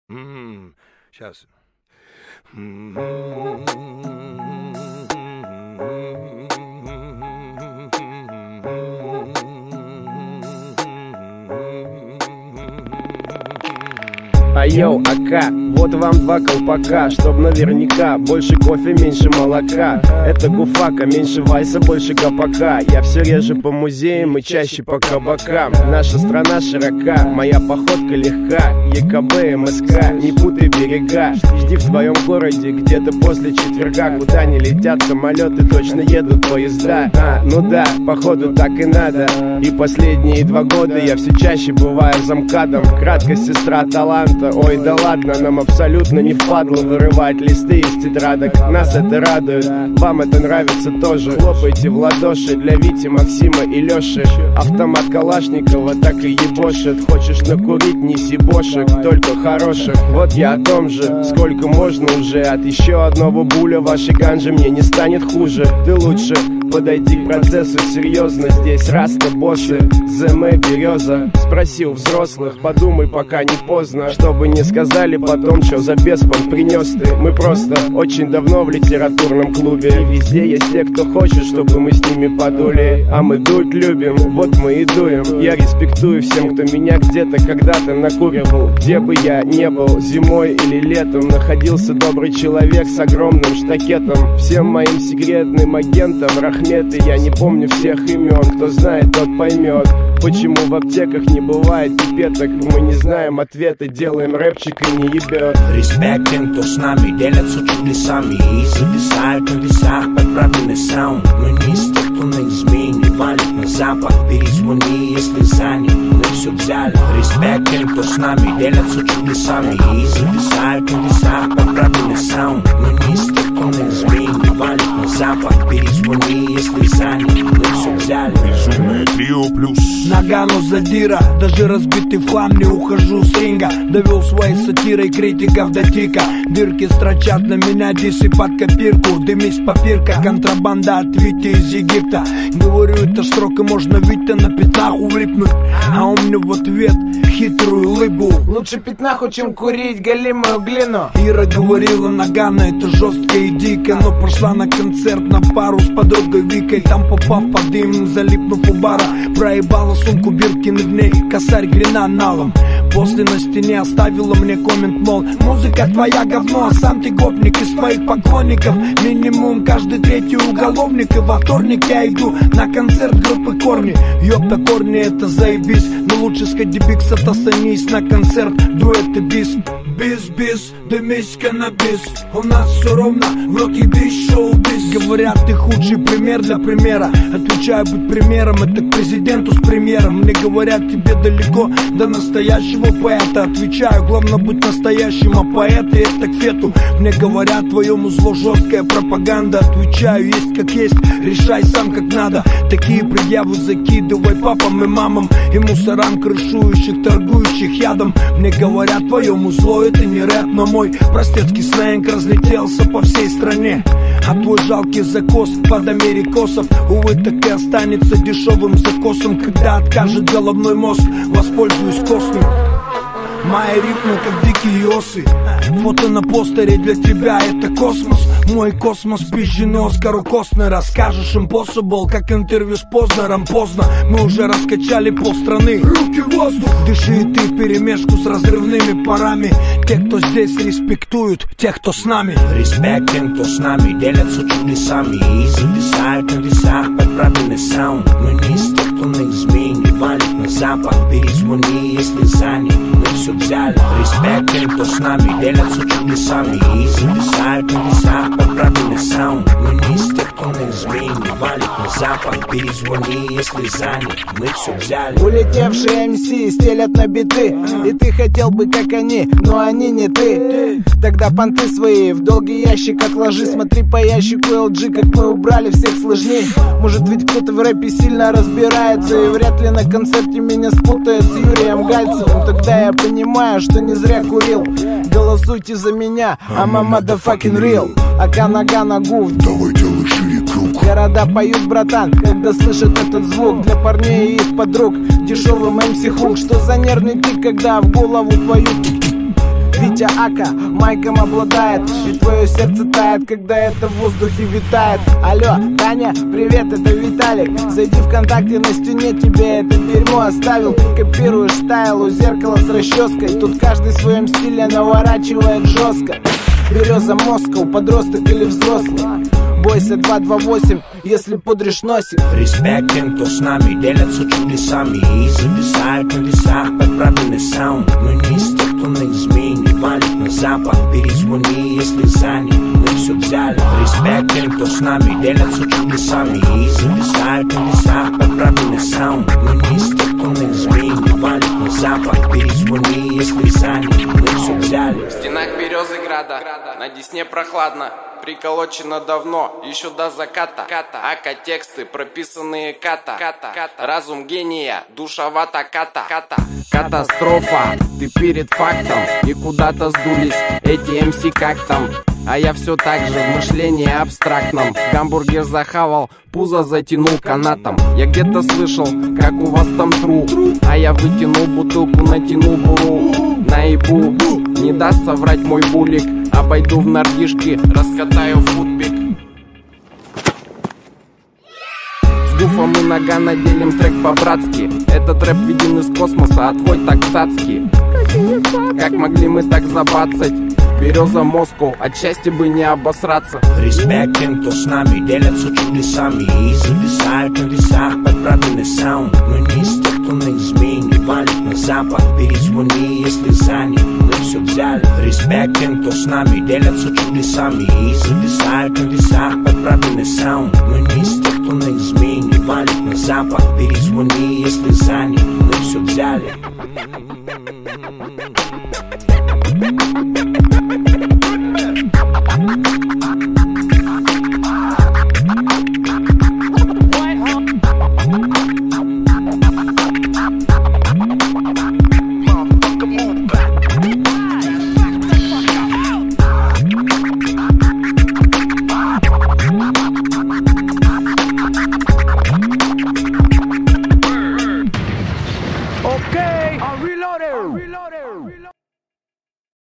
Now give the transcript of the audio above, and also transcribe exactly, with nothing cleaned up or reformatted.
Сейчас. А йоу, АК, вот вам два колпака, чтоб наверняка больше кофе, меньше молока. Это гуфака, меньше вайса, больше гопака. Я все реже по музеям и чаще по кабакам. Наша страна широка, моя походка легка. ЕКБ, МСК, не путай берега. Жди в твоем городе где-то после четверга. Куда не летят самолеты, точно едут поезда. А, ну да, походу так и надо. И последние два года я все чаще бываю замкадом. Краткость сестра таланта. Ой, да ладно, нам абсолютно не впадло вырывать листы из тетрадок. Нас это радует, вам это нравится тоже. Хлопайте в ладоши для Вити, Максима и Лёши. Автомат Калашникова так и ебошит. Хочешь накурить, неси бошек, только хороших. Вот я о том же, сколько можно уже. От еще одного буля вашей ганжи мне не станет хуже. Ты лучше подойди к процессу серьезно. Здесь раста боссы, ЗМ береза. Спроси у взрослых, подумай, пока не поздно. Чтобы не сказали потом, что за беспон принес ты. Мы просто очень давно в литературном клубе. И везде есть те, кто хочет, чтобы мы с ними подули. А мы дуть любим, вот мы и дуем. Я респектую всем, кто меня где-то когда-то накуривал. Где бы я не был, зимой или летом, находился добрый человек с огромным штакетом. Всем моим секретным агентам рахметы. Я не помню всех имен, кто знает, тот поймет. Почему в аптеках не бывает пипеток? Мы не знаем ответа, делаем рэпчик и не ебет. Респект тем, кто с нами делятся чудесами и записают на весах подправленный саунд. Мы не из тех, кто на измене валит на запад. Перезвони, если занят, мы все взяли. Респект тем, кто с нами делятся чудесами и записают на весах подправленный саунд. Мы не из тех, кто на измене валит на запад. Перезвони, если занят, мы все взяли. Безумное трио плюс Нагану задира, даже разбитый в хлам не ухожу с ринга. Довел своей сатирой критиков до тика. Дырки строчат на меня, дисы под копирку. Дымись попирка, контрабанда от Вити из Египта. Говорю, это строка можно Витя на пятнах улипнуть. А он мне в ответ хитрую улыбу. Лучше пятнаху, чем курить галимую глину. Ира говорила, Нагана, это жестко и дико. Но пошла на концерт на пару с подругой Викой. Там попав под дым, залипнув у бара, проебала сумку Биркин в ней косарь гренаналом. После на стене оставила мне коммент, мол, музыка твоя говно, а сам ты гопник из твоих поклонников. Минимум каждый третий уголовник. И во вторник я иду на концерт группы Корни. Ёпта, Корни, это заебись. Но лучше сходи бикс, отостанись на концерт дуэт и бис. Бис-бис, дымись каннабис. У нас все ровно, в рот ебись, шоу-биз. Говорят, ты худший пример для примера. Отвечаю, быть примером, это к президенту с премьером. Мне говорят, тебе далеко до настоящего поэта. Отвечаю, главное быть настоящим, а поэты это к фету. Мне говорят, твоему зло жесткая пропаганда. Отвечаю, есть как есть, решай сам как надо. Такие предъявы закидывай папам и мамам и мусорам, крышующих, торгующих ядом. Мне говорят, твоему зло это не рэп, но мой простецкий сленг разлетелся по всей стране. А твой жалкий закос под америкосов, увы, так и останется дешевым закосом. Когда откажет головной мозг, воспользуюсь космом. Мои рифмы как дикие осы. Фото на постере для тебя это космос. Мой космос пизженый Оскару Костнера. Скажешь impossible, как интервью с Познером. Поздно, мы уже раскачали полстраны. Руки в воздух. Дыши и ты вперемешку с разрывными парами. Те, кто здесь респектуют, тех, кто с нами. Респект тем, кто с нами делятся чудесами и записают на весах подправленный саунд. Мы не из тех, кто на измене валит на запад. Перезвони, если занят, мы все взяли. Респект тем, кто с нами делятся чудесами и записают на весах подправленный саунд. Мы не из тех, кто на измене валит на запад. Перезвони, если занят, мы все взяли. Улетевшие эм си стелят на биты, и ты хотел бы как они, но они не ты. Тогда понты свои в долгий ящик отложи. Смотри по ящику эл джи, как мы убрали всех сложней. Может ведь кто-то в рэпе сильно разбирается, и вряд ли на концерте меня спутает с Юрием Гальцевым. Тогда я понимаю, что не зря курил. Голосуйте за меня, I'm a motherfucking real. Ака нога на гуф, давай делай шире круг. Города поют, братан, когда слышат этот звук. Для парней и их подруг дешевым эм си хук. Что за нервный тик, когда в голову твою Ведь Батя Ака майком обладает, и твое сердце тает, когда это в воздухе витает. Алло, Таня, привет, это Виталик. Зайди ВКонтакте, на стене тебе это дерьмо оставил. Ты копируешь стайл у зеркала с расческой. Тут каждый в своем стиле наворачивает жестко. Береза Москва, подросток или взрослый. Бойся два два восемь, если пудришь носик. Респект тем, кто с нами делятся чудесами и зависают на весах под правильный саунд. Мы не из тех, кто на измене валит на запад. Перезвони, если занят, мы все взяли. Респект тем, кто с нами делятся чудесами и зависают на весах под правильный саунд. Мы не из тех, кто на измене валит на запад. Перезвони, если занят, мы все взяли. В стенах Березыграда на Десне прохладно. Приколочено давно, еще до заката. Ака тексты, прописанные ката. Разум гения, душевата ката. Катастрофа, ты перед фактом. И куда-то сдулись эти эм си как там. А я все так же в мышлении абстрактном. Гамбургер захавал, пузо затянул канатом. Я где-то слышал, как у вас там тру. А я вытянул бутылку, натянул буру. Наебу, не даст соврать мой булик. Обойду в нордишки, раскатаю футбик. С гуфом и Нагано делим трек по-братски. Этот рэп виден из космоса, а твой так цацкий. Как могли мы так забацать? Береза Москва, от счастья бы не обосраться. Респект тем, кто с нами делятся чудесами и зависают на весах под правильный саунд. Мы не из тех, кто на измене валит на запад. Перезвони, если занят, мы все взяли. Респект тем, кто с нами делятся чудесами и зависают на весах под правильный саунд. Мы не из тех, кто на измене валит на запад. Перезвони, если занят, мы все взяли.